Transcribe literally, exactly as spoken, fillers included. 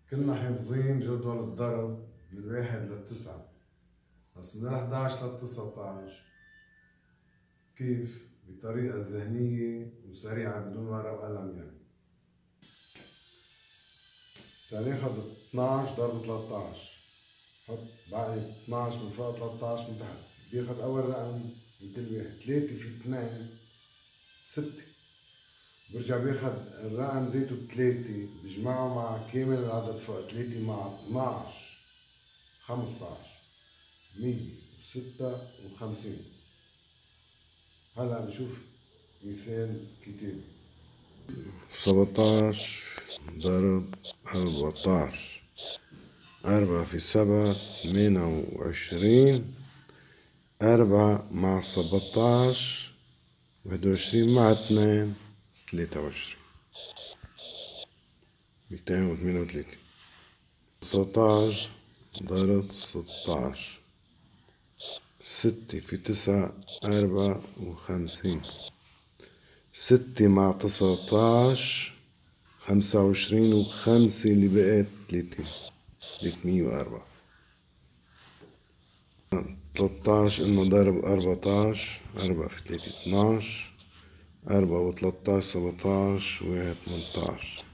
كنا حافظين جدول الضرب من واحد لتسعة، بس من احدعش لتسعطعش كيف؟ بطريقة ذهنية وسريعة بدون ورقة وقلم. يعني تناخد اثنعش ضرب ثلاثطعش، حط بعد اثنعش من فوق ثلاثطعش من تحت، بياخد أول رقم من كل واحد. ثلاثة في اثنين ستة، برجع بياخد الرقم زيته بثلاثة، بجمعه مع كامل العدد فوق ثلاثة مع اثنعش خمسطعش مية وستة وخمسين. هلا بنشوف مثال كتابي. سبعطعش ضرب أربعطعش، أربعة في سبعة ثمانية وعشرين، أربعة مع سبعطعش واحد وعشرين مع اثنين ثلاثة وعشرين، ميتين وثمانية وثلاثين. تسعطعش ضرب ستطعش، ستة في تسعة أربعة وخمسين، ستة مع تسعطعش خمسة وعشرين، وخمسة اللي بقت ثلاثين، ثلاثمية وأربعة. تلاتطعش إنه ضرب أربعطعش، أربعة في ثلاثة اثنعش، أربعة وتلاتطعش سبعطعش، واحد تمنطعش.